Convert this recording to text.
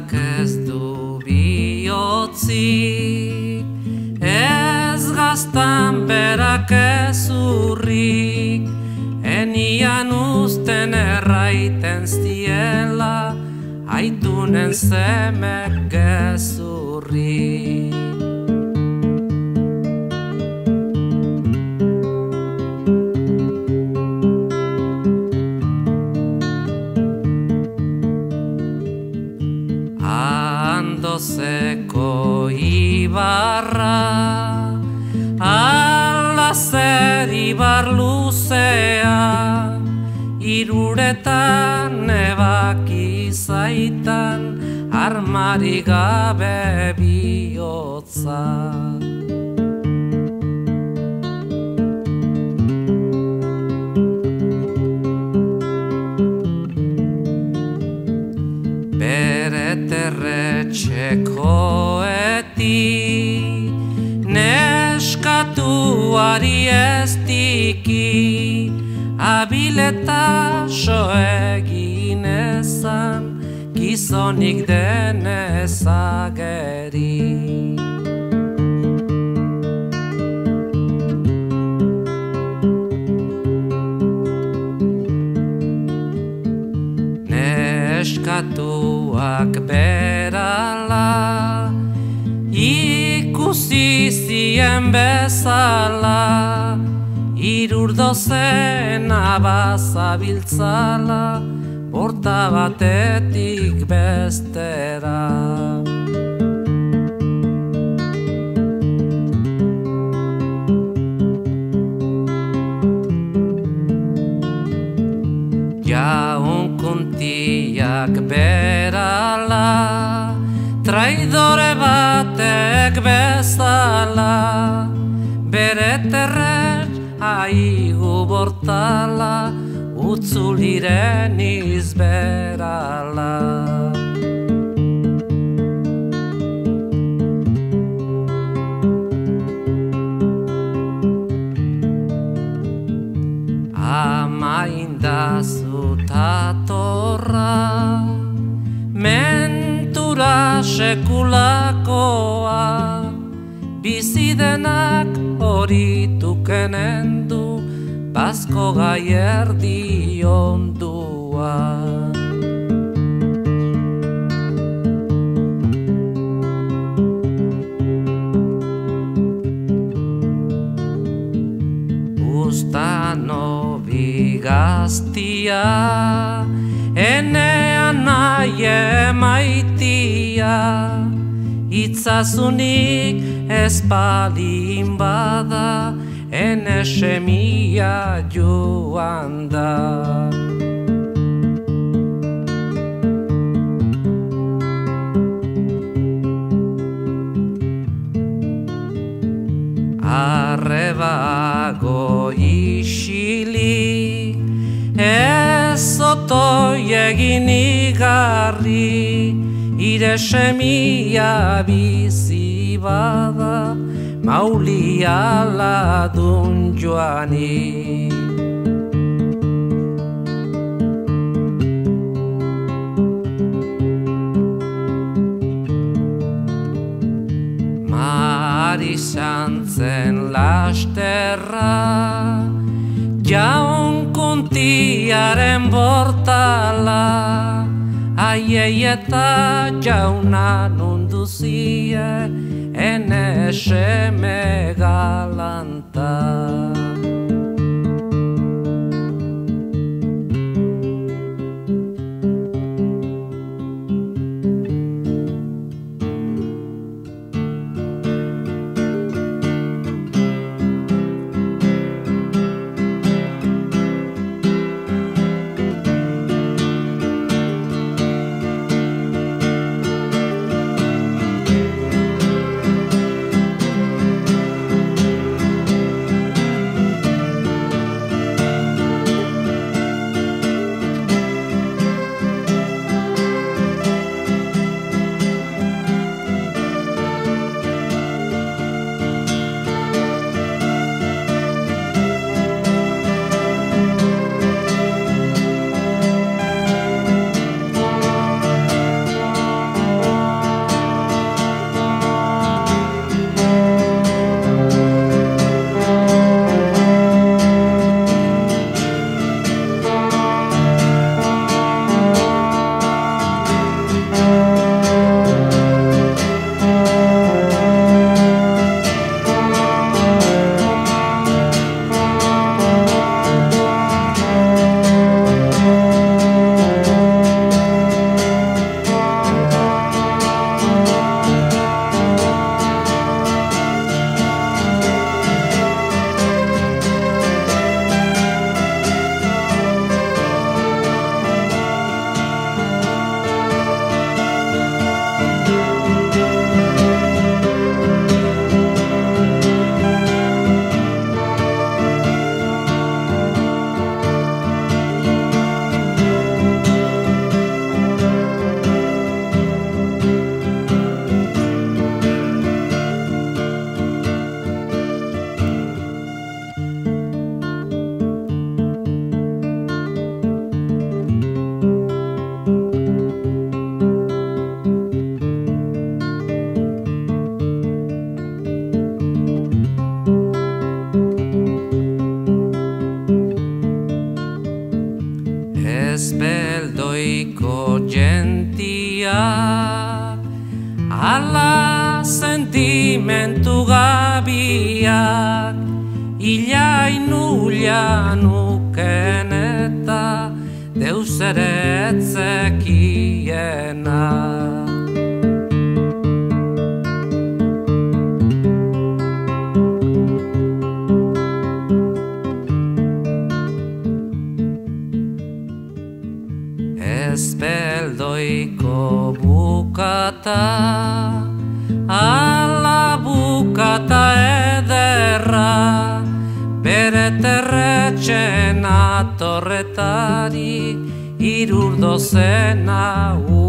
ez du bihotzik, ez gaztan berak ez urrik, enian usten erraiten ziela, aitunen zemek gezurrik. Andozeko ibarra, ala zer ibar luzea, iruretan ebaki zaitan, armari gabe bihotza. Etxekoeti neskatuari ez diki, abileta so egin ezan, gizonik denez ageri. Neskatuak berala, ikusi zien bezala, irurdozen abazabiltzala, porta batetik bestera. Jaunkuntiak berala, traidore batek bezala, bere terret aigu bortala, utzuliren izberala. Amaindazu tatorra, mentura sekulakoa, bizidenak horituken du, bazko gai erdi ondua. Bustano bigaztia, enean nahi emaitia, itzazunik ez balin bada, ene semia joan da. Arrebago isilik, ez otoi egin igarri, ire semia bizi bada, mauli aladun joanik. Izan lasterra, jaunkuntiaren bortala, aiei eta jauna nunduzie, ene seme galanta. espeldoiko gentia, ala sentimentu gabiak, ilainula nuken eta deus ere etzekiena. Espeldoiko bukata, ala bukata ederra, bere terretxen atorretari, 30 dozena